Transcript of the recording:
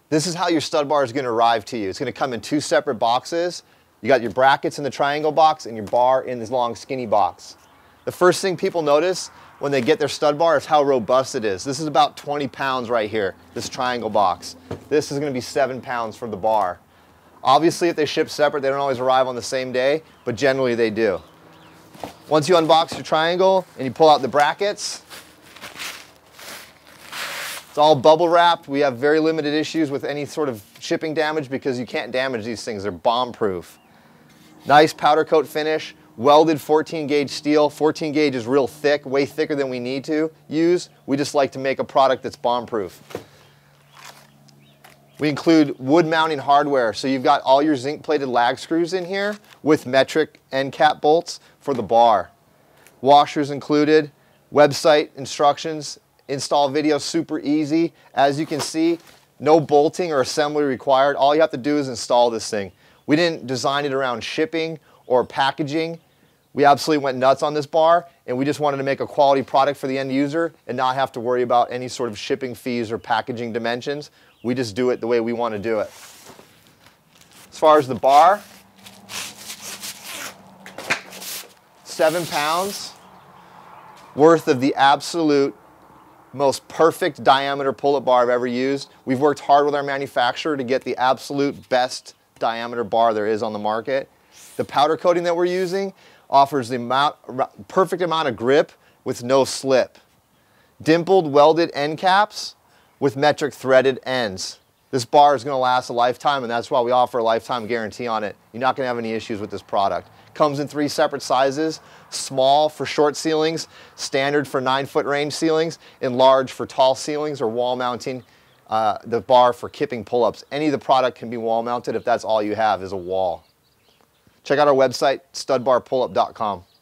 This is how your stud bar is going to arrive to you. It's going to come in 2 separate boxes. You got your brackets in the triangle box and your bar in this long skinny box. The first thing people notice when they get their stud bar is how robust it is. This is about 20 pounds right here, this triangle box. This is going to be 7 pounds for the bar. Obviously, if they ship separate, they don't always arrive on the same day, but generally they do. Once you unbox your triangle and you pull out the brackets, it's all bubble wrapped. We have very limited issues with any sort of shipping damage because you can't damage these things. They're bomb proof. Nice powder coat finish, welded 14 gauge steel. 14 gauge is real thick, way thicker than we need to use. We just like to make a product that's bomb proof. We include wood mounting hardware, so you've got all your zinc plated lag screws in here with metric end cap bolts for the bar. Washers included, website instructions, install video super easy. As you can see, no bolting or assembly required. All you have to do is install this thing. We didn't design it around shipping or packaging. We absolutely went nuts on this bar, and we just wanted to make a quality product for the end user and not have to worry about any sort of shipping fees or packaging dimensions. We just do it the way we want to do it. As far as the bar, 7 pounds worth of the absolute most perfect diameter pull-up bar I've ever used. We've worked hard with our manufacturer to get the absolute best diameter bar there is on the market. The powder coating that we're using offers the perfect amount of grip with no slip. Dimpled welded end caps with metric threaded ends. This bar is going to last a lifetime, and that's why we offer a lifetime guarantee on it. You're not going to have any issues with this product. Comes in 3 separate sizes: small for short ceilings, standard for 9-foot range ceilings, and large for tall ceilings or wall mounting the bar for kipping pull-ups. Any of the product can be wall mounted if that's all you have is a wall. Check out our website, studbarpullup.com.